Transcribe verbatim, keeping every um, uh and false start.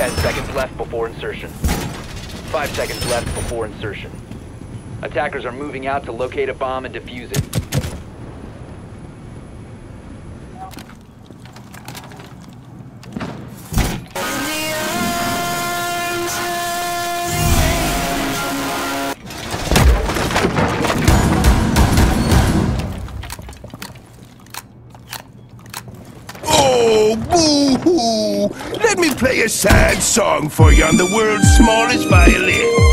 Ten seconds left before insertion. Five seconds left before insertion. Attackers are moving out to locate a bomb and defuse it. Oh, boo-hoo! Let me play a sad song for you on the world's smallest violin.